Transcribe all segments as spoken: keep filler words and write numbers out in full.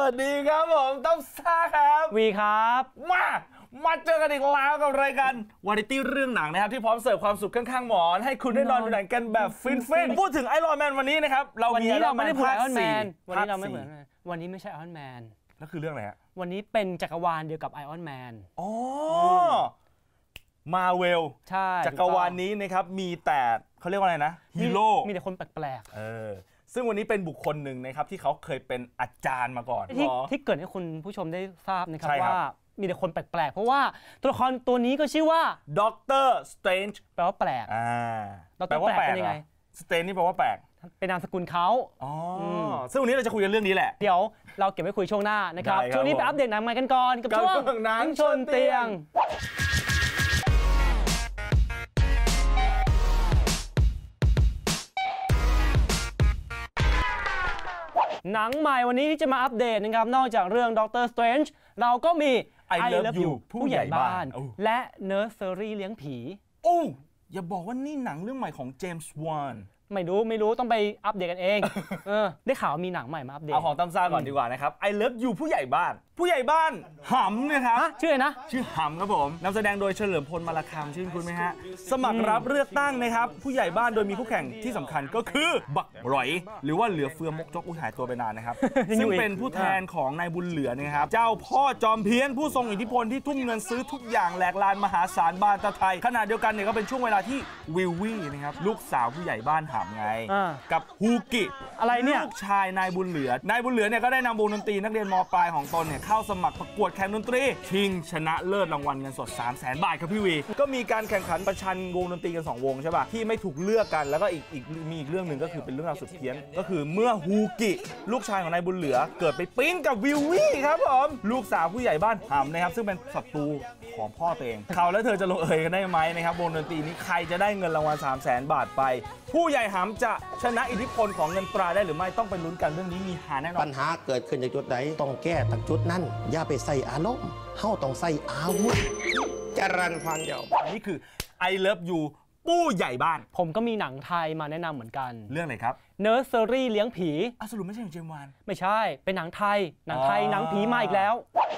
วัสดีครับผมต้อมซ่าครับวีครับมามาเจอกันอีกแล้วกับรายการวาไรตี้เรื่องหนังนะครับที่พร้อมเสิร์ฟความสุขข้างๆหมอนให้คุณได้นอนดูหนังกันแบบฟินๆพูดถึงไอรอนแมนวันนี้นะครับเราวันนี้เราไม่ได้พูดไอรอนแมนวันนี้เราไม่เหมือนวันนี้ไม่ใช่ไอรอนแมนแล้วคือเรื่องอะไรฮะวันนี้เป็นจักรวาลเดียวกับไอรอนแมนอ๋อมาเวลใช่จักรวาลนี้นะครับมีแต่เขาเรียกว่าอะไรนะฮีโร่มีแต่คนแปลกๆเออซึ่งวันนี้เป็นบุคคลหนึ่งนะครับที่เขาเคยเป็นอาจารย์มาก่อนที่ที่เกิดให้คุณผู้ชมได้ทราบนะครับว่ามีแต่คนแปลกๆเพราะว่าตัวละครตัวนี้ก็ชื่อว่าด็อกเตอร์สเตรนจ์แปลว่าแปลกอ่าแปลว่าแปลกเป็นยังไงสเตรนจ์นี่แปลว่าแปลกเป็นนามสกุลเขาอ๋อซึ่งวันนี้เราจะคุยกันเรื่องนี้แหละเดี๋ยวเราเก็บไว้คุยช่วงหน้านะครับช่วงนี้ไปอัปเดตหนังใหม่กันก่อนกับช่วงหนังชนเตียงหนังใหม่วันนี้ที่จะมาอัปเดตนะครับนอกจากเรื่องด็อกเตอร์สเตรนจ์เราก็มี I Love You ผู้ใหญ่บ้านและเนอร์เซอรี่เลี้ยงผีโอ้อย่าบอกว่านี่หนังเรื่องใหม่ของเจมส์วานไม่รู้ไม่รู้ต้องไปอัปเดตกันเองเออได้ข่าวมีหนังใหม่มาอัปเดตเอาของตั้มซ่าก่อนดีกว่านะครับ I Love You ผู้ใหญ่บ้านผู้ใหญ่บ้านหำนะครับชื่อนะชื่อหำครับผมนำแสดงโดยเฉลิมพลมาลาคำชื่อคุณไหมฮะสมัครรับเลือกตั้งนะครับผู้ใหญ่บ้านโดยมีคู่แข่งที่สำคัญก็คือบักหลอยหรือว่าเหลือเฟือมกจกอุ้ยหายตัวไปนานนะครับซึ่งเป็นผู้แทนของนายบุญเหลือนะครับเจ้าพ่อจอมเพี้ยนผู้ทรงอิทธิพลที่ทุ่มเงินซื้อทุกอย่างแหลกลานมหาศาลบ้านตะไทยขณะเดียวกันเนี่ยก็เป็นช่วงเวลาที่วิลวี่นะครับลูกสาวผู้ใหญ่บ้านหำไงกับฮูกิอะไรเนี่ยลูกชายนายบุญเหลือนายบุญเหลือเนี่ยก็ได้นำวงดนตรีนักเรียนม.ปลายของตนเนี่ยเข้าสมัครประกวดแข่งดนตรีชิงชนะเลิศรางวัลเงินสด สามแสน บาทครับพี่วีก็มีการแข่งขันประชันวงดนตรีกันสองวงใช่ป่ะที่ไม่ถูกเลือกกันแล้วก็อีกอีกมีอีกเรื่องหนึ่งก็คือเป็นเรื่องราวสุดเพี้ยนก็คือเมื่อฮูกิลูกชายของนายบุญเหลือเกิดไปปิ๊งกับวิลวี่ครับผมลูกสาวผู้ใหญ่บ้านหำนะครับซึ่งเป็นศัตรูของพ่อตัวเองเขาและเธอจะลงเอยกันได้ไหมนะครับวงดนตรีนี้ใครจะได้เงินรางวัล สามแสน บาทไปผู้ใหญ่หำจะชนะอิทธิพลของเงินตราได้หรือไม่ต้องไปลุ้นกันเรื่องนี้มีหาแน่นอนปัญหาเกิดขึ้นจากจุดใดต้องแก้จากจุดนั้นอย่าไปใส่อารมณ์เฮาต้องใส่อาวุธจรัญพันธ์เดียวนี่คือ I Love You ผู้ใหญ่บ้านผมก็มีหนังไทยมาแนะนำเหมือนกันเรื่องอะไรครับเนอร์เซอรี่เลี้ยงผีอ่ะสรุปไม่ใช่ของเจมส์วานไม่ใช่เป็นหนังไทยหนังไทยหนังผีมาอีกแล้ว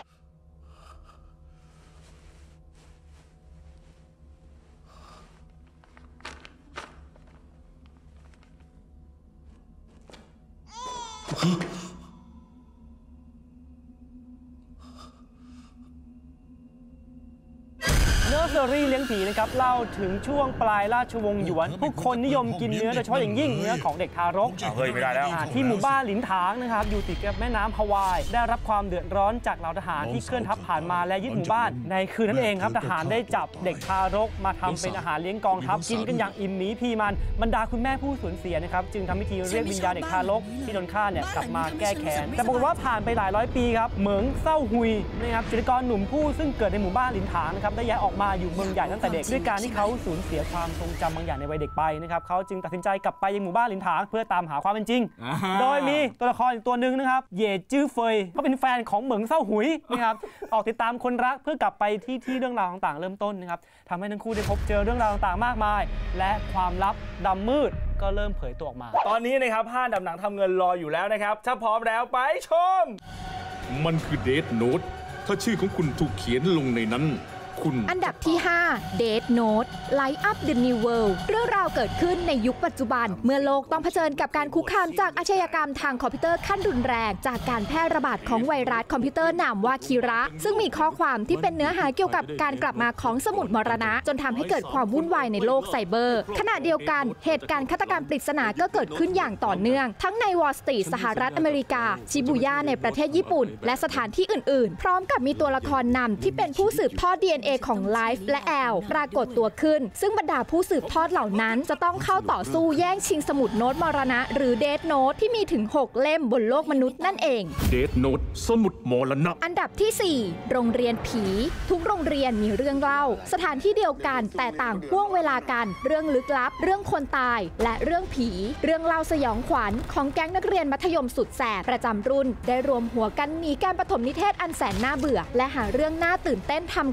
เนอร์เซอรี่เลี้ยงผีนะครับเล่าถึงช่วงปลายราชวงศ์หยวนผู้คนนิยมกินเนื้อโดยเฉพาะอย่างยิ่งเนื้อของเด็กทารกเฮ้ยไม่ได้แล้วที่หมู่บ้านหลินถางนะครับอยู่ติดกับแม่น้ำฮาวายได้รับความเดือดร้อนจากเหล่าทหารที่เคลื่อนทัพผ่านมาและยึดหมู่บ้านในคืนนั้นเองครับทหารได้จับเด็กทารกมาทำเป็นอาหารเลี้ยงกองทัพกินกันอย่างอิ่มหมีพีมันบรรดาคุณแม่ผู้สูญเสียนะครับจึงทำพิธีเรียกวิญญาณเด็กทารกที่โดนฆ่าเนี่ยกลับมาแก้แค้นแต่ปรากฏว่าผ่านไปหลายร้อยปีครับเหมิงเศร้าหุยนะครับจิตรกรหนุ่มผู้ซึ่งเกิดในหมู่บ้านหลินถางนะครับได้ย้ายออกมาอยู่เมืองใหญ่ตั้งแต่เด็กด้วยการที่เขาสูญเสียความทรงจำบางอย่างในวัยเด็กไปนะครับเขาจึงตัดสินใจกลับไปยังหมู่บ้านหลินถางเพื่อตามหาความเป็นจริงโดยมีตัวละครอีกตัวหนึ่งนะครับเย่จื้อเฟยเขาเป็นแฟนของเหมิงเศร้าหุยนะครับออกติดตามคนรักเพื่อกลับไปที่ที่เรื่องราวต่างๆเริ่มต้นนะครับทำให้ทั้งคู่ได้พบเจอเรื่องราวต่างๆมากมายและความลับดำมืดก็เริ่มเผยตัวออกมาตอนนี้นะครับห้าดับหนังทำเงินรออยู่แล้วนะครับถ้าพร้อมแล้วไปชมมันคือเดธโน้ตถ้าชื่อของคุณถูกเขียนลงในนั้นอันดับที่ห้า Death Note Light Up the New World เรื่องราวเกิดขึ้นในยุคปัจจุบันเมื่อโลกต้องเผชิญกับการคุกคามจากอาชญากรรมทางคอมพิวเตอร์ขั้นรุนแรงจากการแพร่ระบาดของไวรัสคอมพิวเตอร์นามว่าคิระซึ่งมีข้อความที่เป็นเนื้อหาเกี่ยวกับการกลับมาของสมุดมรณะจนทำให้เกิดความวุ่นวายในโลกไซเบอร์ขณะเดียวกันเหตุการณ์ฆาตกรรมปริศนาก็เกิดขึ้นอย่างต่อเนื่องทั้งในวอลสตรีทสหรัฐอเมริกาชิบูย่าในประเทศญี่ปุ่นและสถานที่อื่นๆพร้อมกับมีตัวละครนำที่เป็นผู้สืบทอด ดี เอ็น เอ ของไลฟ์และแอลปรากฏตัวขึ้นซึ่งบรรดาผู้สืบทอดเหล่านั้นจะต้องเข้าต่อสู้แย่งชิงสมุดโน้ตมรณะหรือเดธโน้ตที่มีถึงหกเล่มบนโลกมนุษย์นั่นเองเดธโน้ตสมุดมรณะอันดับที่สี่โรงเรียนผีทุกโรงเรียนมีเรื่องเล่าสถานที่เดียวกันแต่ต่างห่วงเวลากันเรื่องลึกลับเรื่องคนตายและเรื่องผีเรื่องเล่าสยองขวัญของแก๊งนักเรียนมัธยมสุดแสบประจำรุ่นได้รวมหัวกันหนีการปฐมนิเทศอันแสนน่าเบื่อและหาเรื่องน่าตื่นเต้นทำแก้เซ็ง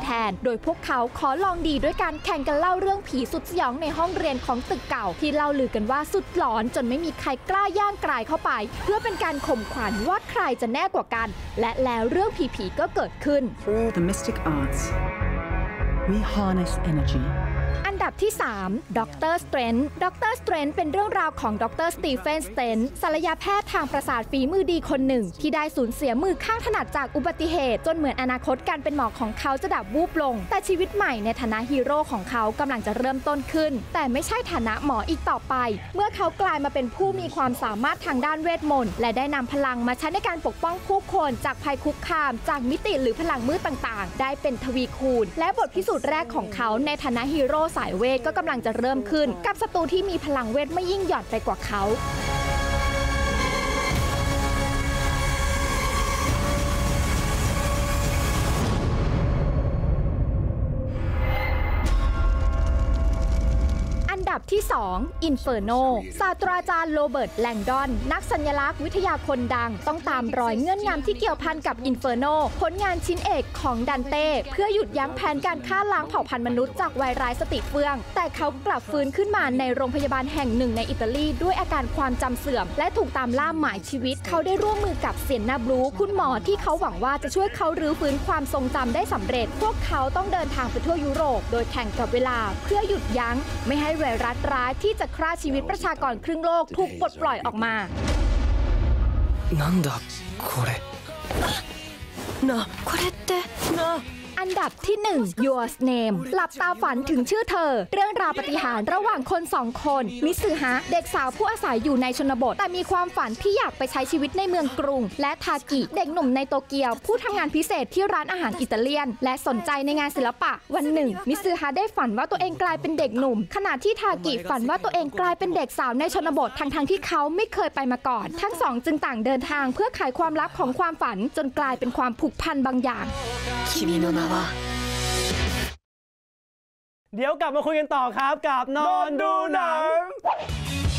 แทนโดยพวกเขาขอลองดีด้วยการแข่งกันเล่าเรื่องผีสุดสยองในห้องเรียนของตึกเก่าที่เล่าลือกันว่าสุดหลอนจนไม่มีใครกล้าย่างกรายเข้าไปเพื่อเป็นการข่มขวัญว่าใครจะแน่กว่ากันและแล้วเรื่องผีๆก็เกิดขึ้น Through the mystic arts we harness energy อันดับที่ สาม ด็อกเตอร์ สเตรนท์ ด็อกเตอร์ สเตรนท์ เป็นเรื่องราวของดรสตีเฟน สเตรนท์ ศัลยแพทย์ทางประสาทฝีมือดีคนหนึ่งที่ได้สูญเสียมือข้างถนัดจากอุบัติเหตุจนเหมือนอนาคตการเป็นหมอของเขาจะดับวูบลงแต่ชีวิตใหม่ในฐานะฮีโร่ของเขากำลังจะเริ่มต้นขึ้นแต่ไม่ใช่ฐานะหมออีกต่อไปเมื่อเขากลายมาเป็นผู้มีความสามารถทางด้านเวทมนต์และได้นำพลังมาใช้ในการปกป้องผู้คนจากภัยคุกคามจากมิติหรือพลังมืดต่างๆได้เป็นทวีคูณและบทพิสูจน์แรกของเขาในฐานะฮีโร่สายเวทก็กำลังจะเริ่มขึ้นกับศัตรูที่มีพลังเวทไม่ยิ่งหย่อนไปกว่าเขาอันดับที่ สอง Inferno ศาสตราจารย์โรเบิร์ต แลงดอนนักสัญลักษณ์วิทยาคนดังต้องตามรอยเงื่อนงำที่เกี่ยวพันกับ Inferno ผลงานชิ้นเอกของดันเต้เพื่อหยุดยั้งแผนการฆ่าล้างเผ่าพันธุ์มนุษย์จากวายร้ายสติเฟื่องแต่เขากลับฟื้นขึ้นมาในโรงพยาบาลแห่งหนึ่งในอิตาลีด้วยอาการความจำเสื่อมและถูกตามล่าหมายชีวิตเขาได้ร่วมมือกับเซียนนาบลูคุณหมอที่เขาหวังว่าจะช่วยเขารื้อฟื้นความทรงจำได้สำเร็จพวกเขาต้องเดินทางไปทั่วยุโรปโดยแข่งกับเวลาเพื่อหยุดยั้งไม่ให้ไวรัสร้ายที่จะฆ่าชีวิตประชากรครึ่งโลกถูกปลดปล่อยออกมาなんだこれなこれってなอันดับที่ หนึ่ง Your Name หลับตาฝันถึงชื่อเธอเรื่องราวปาฏิหาริย์ระหว่างคนสองคนมิซึฮะเด็กสาวผู้อาศัยอยู่ในชนบทแต่มีความฝันที่อยากไปใช้ชีวิตในเมืองกรุงและทากิเด็กหนุ่มในโตเกียวผู้ทำงานพิเศษที่ร้านอาหารอิตาเลียนและสนใจในงานศิลปะวันหนึ่งมิซึฮะได้ฝันว่าตัวเองกลายเป็นเด็กหนุ่มขณะที่ทากิฝันว่าตัวเองกลายเป็นเด็กสาวในชนบททั้งทั้งที่เขาไม่เคยไปมาก่อนทั้งสองจึงต่างเดินทางเพื่อไขความลับของความฝันจนกลายเป็นความผูกพันบางอย่างเดี๋ยวกลับมาคุยกันต่อครับกับนอนดูหนัง